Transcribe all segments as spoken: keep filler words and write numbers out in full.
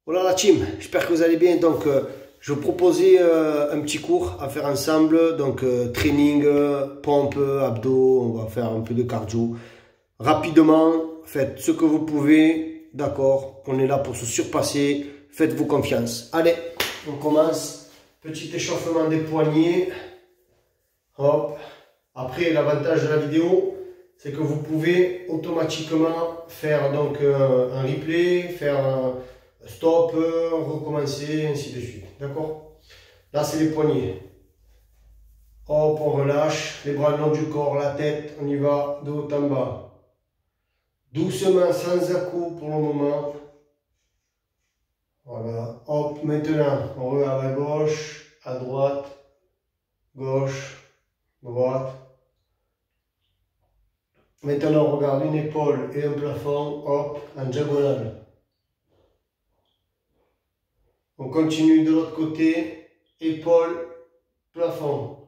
Voilà la team, j'espère que vous allez bien. Donc, euh, je vais vous proposer euh, un petit cours à faire ensemble. Donc, euh, training, euh, pompe, abdos, on va faire un peu de cardio. Rapidement, faites ce que vous pouvez, d'accord? On est là pour se surpasser, faites-vous confiance. Allez, on commence. Petit échauffement des poignets. Hop. Après, l'avantage de la vidéo, c'est que vous pouvez automatiquement faire donc euh, un replay, faire un stop, euh, recommencer, ainsi de suite. D'accord? Là, c'est les poignets. Hop, on relâche. Les bras le long du corps, la tête, on y va de haut en bas. Doucement, sans à-coups pour le moment. Voilà. Hop, maintenant, on regarde à gauche, à droite, gauche, droite. Maintenant, on regarde une épaule et un plafond, hop, en diagonale. On continue de l'autre côté, épaule, plafond.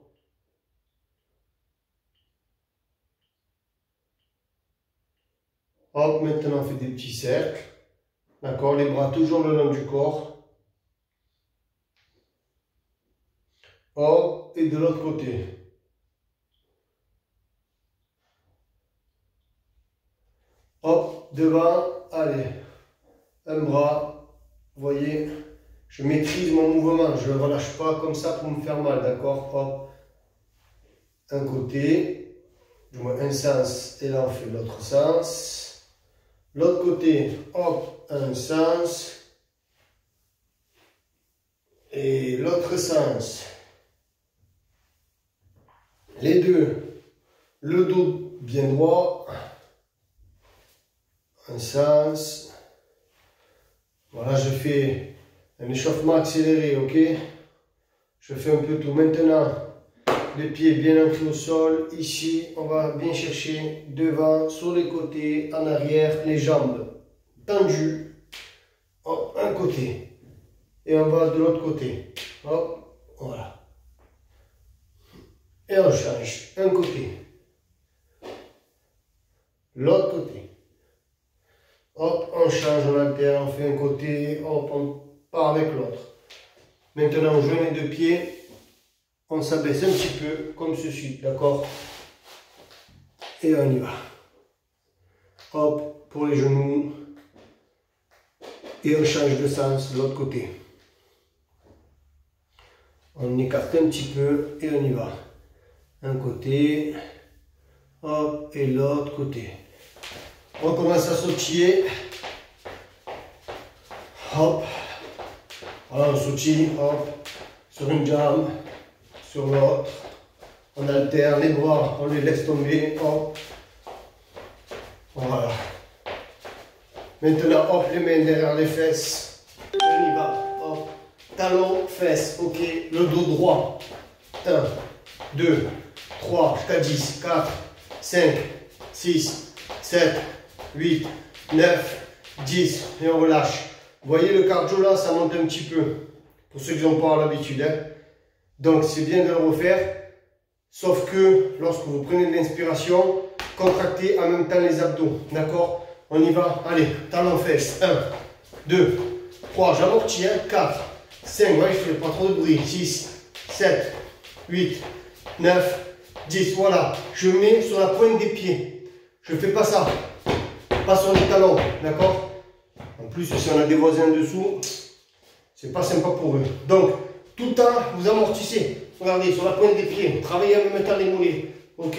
Hop, maintenant on fait des petits cercles. D'accord, les bras toujours le long du corps. Hop, et de l'autre côté. Hop, devant, allez. Un bras, vous voyez, je maîtrise mon mouvement, je ne relâche pas comme ça pour me faire mal, d'accord? Hop, un côté, du moins un sens, et là on fait l'autre sens. L'autre côté, hop, un sens. Et l'autre sens. Les deux. Le dos bien droit. Un sens. Voilà, je fais un échauffement accéléré, ok? Je fais un peu tout. Maintenant, les pieds bien ancrés au sol. Ici, on va bien chercher devant, sur les côtés, en arrière, les jambes tendues. Hop, un côté. Et on va de l'autre côté. Hop, voilà. Et on change. Un côté. L'autre côté. Hop, on change, on alterne, on fait un côté. Hop, on part avec l'autre. Maintenant, on joint les deux pieds. On s'abaisse un petit peu, comme ceci, d'accord? Et on y va. Hop, pour les genoux. Et on change de sens de l'autre côté. On écarte un petit peu et on y va. Un côté. Hop, et l'autre côté. On commence à sautiller. Hop. Voilà, on sautille, hop, sur une jambe. Sur l'autre, on alterne les bras, on les laisse tomber, hop, voilà. Maintenant, hop, les mains derrière les fesses, on y va, hop, talons, fesses, ok, le dos droit, un, deux, trois, jusqu'à dix, quatre, cinq, six, sept, huit, neuf, dix, et on relâche. Vous voyez le cardio là, ça monte un petit peu, pour ceux qui n'ont pas l'habitude, hein. Donc c'est bien de le refaire, sauf que lorsque vous prenez de l'inspiration, contractez en même temps les abdos, d'accord? On y va, allez, talons fesses, un, deux, trois, j'amortis, hein, quatre, cinq, ouais, je fais pas trop de bruit, six, sept, huit, neuf, dix, voilà, je mets sur la pointe des pieds, je ne fais pas ça, pas sur les talons, d'accord? En plus, si on a des voisins dessous, c'est pas sympa pour eux, donc tout le temps, vous amortissez. Regardez, sur la pointe des pieds. Travaillez en même temps les mollets. Ok?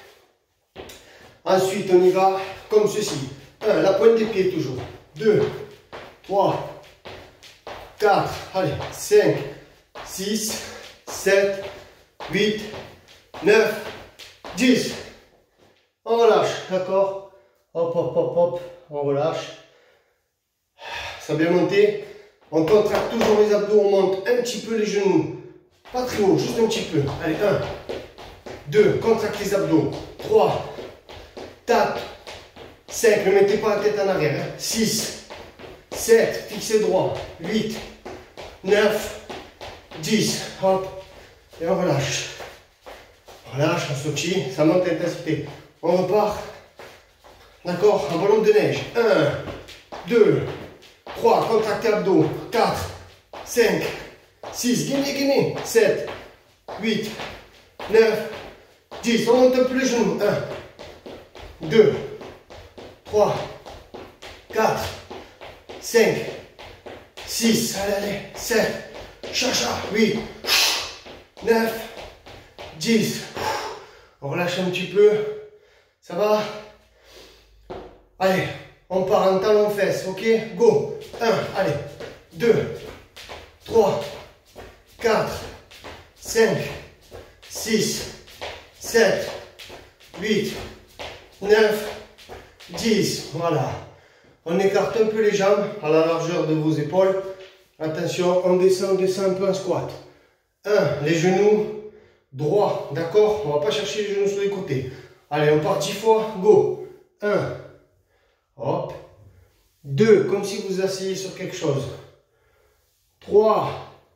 Ensuite, on y va comme ceci. un, la pointe des pieds toujours. deux, trois, quatre, allez, cinq, six, sept, huit, neuf, dix. On relâche, d'accord? Hop, hop, hop, hop. On relâche. Ça a bien monté. On contracte toujours les abdos, on monte un petit peu les genoux. Pas très haut, juste un petit peu. Allez, un, deux, contracte les abdos. trois, quatre, cinq, ne mettez pas la tête en arrière. Hein. six, sept, fixez droit. huit, neuf, dix. Hop, et on relâche. On relâche, on sautille, ça monte l'intensité. On repart. D'accord, en ballon de neige. un, deux, trois, contractez abdos. quatre, cinq, six, gainez, gainez. sept, huit, neuf, dix. On monte un peu les genoux. un, deux, trois, quatre, cinq, six, allez, allez, sept, chacha, huit, neuf, dix. On relâche un petit peu. Ça va? Allez, on part en talon-fesse, ok? Go! un, allez, deux, trois, quatre, cinq, six, sept, huit, neuf, dix. Voilà. On écarte un peu les jambes à la largeur de vos épaules. Attention, on descend, on descend un peu en squat. un, les genoux droits, d'accord? On ne va pas chercher les genoux sur les côtés. Allez, on part dix fois, go. un, hop. deux, comme si vous asseyez sur quelque chose. trois,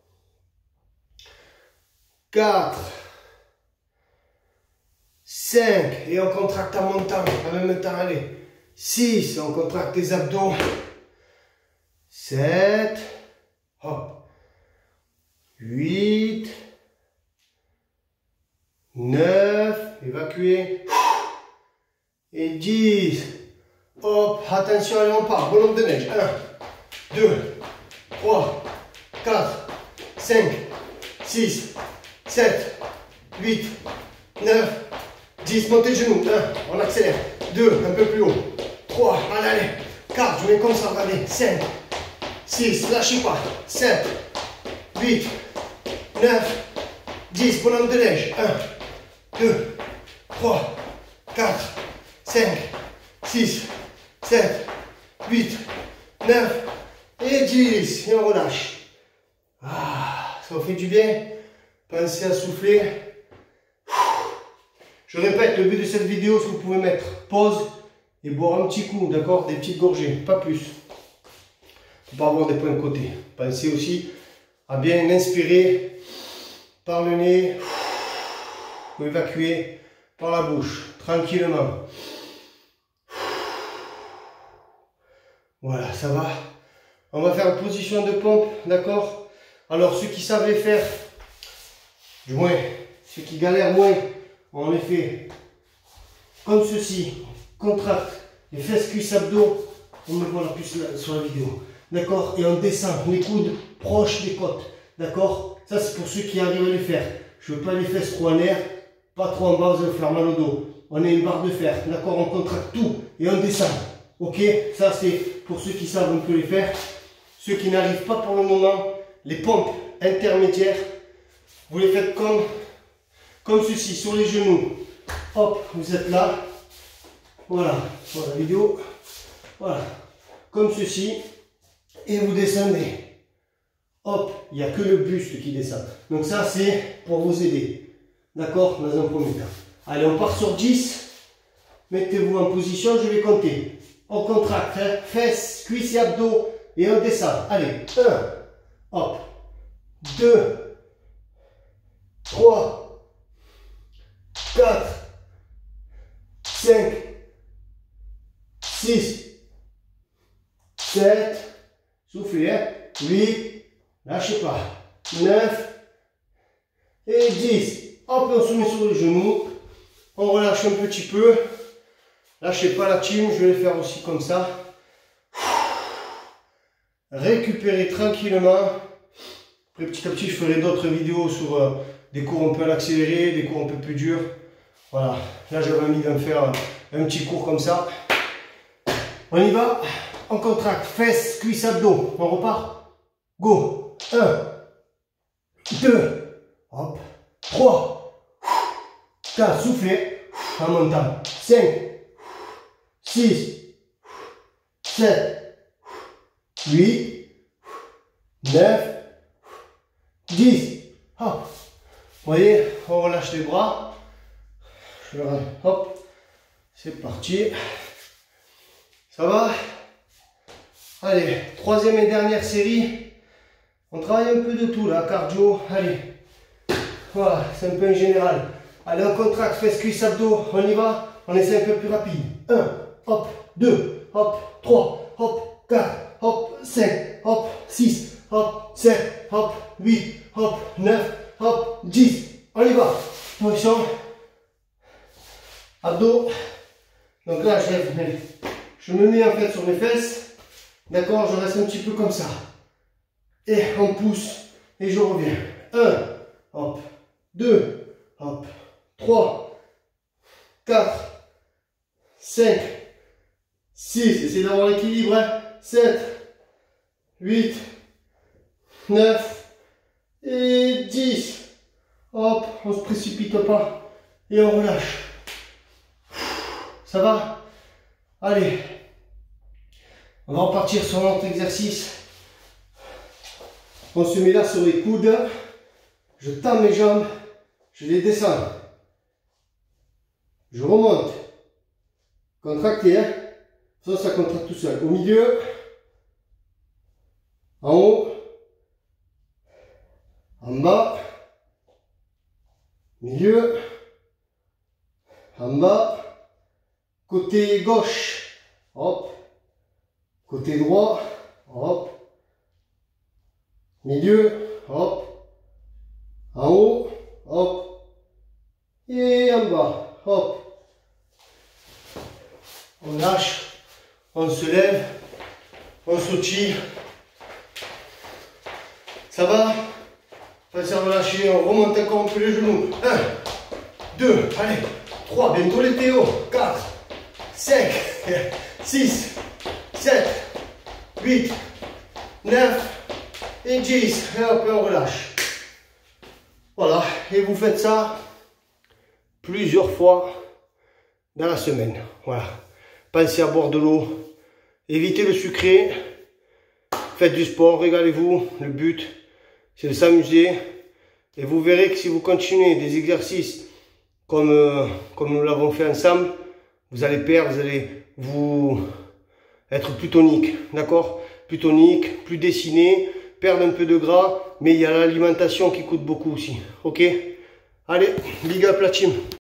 quatre, cinq, et on contracte en montant, en même temps, allez. six, on contracte les abdos. sept, hop. huit, neuf, évacuez. Et dix, hop, attention, allez, on part, bonhomme de neige. un, deux, trois, quatre, cinq, six, sept, huit, neuf, dix, montez les genoux. un, on accélère. deux, un peu plus haut. trois, allez, allez. quatre, je me concentre, allez. cinq, six, lâchez pas. sept, huit, neuf, dix, bonhomme de neige. un, deux, trois, quatre, cinq, six, sept, huit, neuf et dix. Et on relâche. Ah, ça vous fait du bien. Pensez à souffler. Je répète, le but de cette vidéo, c'est que vous pouvez mettre pause et boire un petit coup, d'accord? Des petites gorgées, pas plus. Pour pas avoir des points de côté. Pensez aussi à bien inspirer par le nez ou évacuer par la bouche, tranquillement. Voilà, ça va. On va faire une position de pompe, d'accord? Alors, ceux qui savent les faire, du moins, ceux qui galèrent moins, on les fait comme ceci. On contracte les fesses, cuisses, abdos. On me voit la plus sur la vidéo. D'accord? Et on descend les coudes proches des côtes. D'accord? Ça, c'est pour ceux qui arrivent à les faire. Je ne veux pas les fesses trop en l'air, pas trop en bas, vous allez faire mal au dos. On est une barre de fer. D'accord? On contracte tout et on descend. Ok? Ça, c'est pour ceux qui savent un peu les faire. Ceux qui n'arrivent pas pour le moment, les pompes intermédiaires, vous les faites comme, comme ceci, sur les genoux. Hop, vous êtes là. Voilà, pour la vidéo. Voilà, comme ceci. Et vous descendez. Hop, il n'y a que le buste qui descend. Donc ça, c'est pour vous aider. D'accord? Dans un premier temps. Allez, on part sur dix. Mettez-vous en position, je vais compter. On contracte, hein, fesses, cuisses et abdos. Et on descend. Allez, un. Hop. deux. trois. quatre. cinq. six. sept. Soufflez, hein. huit. Lâchez pas. neuf. Et dix. Hop, on se met sur les genoux. On relâche un petit peu. Lâchez pas la team, je vais le faire aussi comme ça. Récupérez tranquillement. Après, petit à petit, je ferai d'autres vidéos sur euh, des cours un peu à l'accéléré, des cours un peu plus durs. Voilà. Là, j'avais envie d'en faire un, un petit cours comme ça. On y va. On contracte. Fesses, cuisses, abdos. On repart. Go. un. deux. Hop. trois. quatre. Soufflez. En montant. cinq. six. sept. huit, neuf, dix. Hop. Vous voyez, on relâche les bras. Je le rends. Hop. C'est parti. Ça va? Allez, troisième et dernière série. On travaille un peu de tout là, cardio. Allez. Voilà, c'est un peu en général. Allez, on contracte, fesses, cuisses, abdos. On y va. On essaie un peu plus rapide. un, hop, deux, hop, trois, hop, quatre. Hop, cinq, hop, six, hop, sept, hop, huit, hop, neuf, hop, dix. On y va. Position. Abdos. Donc là, je, lève, je me mets en fait sur mes fesses. D'accord, je reste un petit peu comme ça. Et on pousse. Et je reviens. un, hop, deux, hop, trois, quatre, cinq, six. Essayez d'avoir l'équilibre. Hein. sept, huit, neuf et dix. Hop, on ne se précipite pas. Et on relâche. Ça va? Allez. On va repartir sur notre exercice. On se met là sur les coudes. Je tends mes jambes. Je les descends. Je remonte. Contracté, hein? Ça, ça contracte tout seul. Au milieu. En haut. En bas. Milieu. En bas. Côté gauche. Hop. Côté droit. Hop. Milieu. Hop. En haut. Hop. Et en bas. Hop. On lâche. On se lève. On sautille. Ça va? Pas à relâcher. On remonte encore un peu les genoux. un, deux, allez. trois, bientôt les T O. quatre, cinq, six, sept, huit, neuf et dix. Et hop, on relâche. Voilà. Et vous faites ça plusieurs fois dans la semaine. Voilà. Pensez à boire de l'eau. Évitez le sucré. Faites du sport. Régalez-vous. Le but, c'est de s'amuser. Et vous verrez que si vous continuez des exercices comme, euh, comme nous l'avons fait ensemble, vous allez perdre, vous allez vous être plus tonique, d'accord? Plus tonique, plus dessiné, perdre un peu de gras, mais il y a l'alimentation qui coûte beaucoup aussi, ok? Allez, big up la team!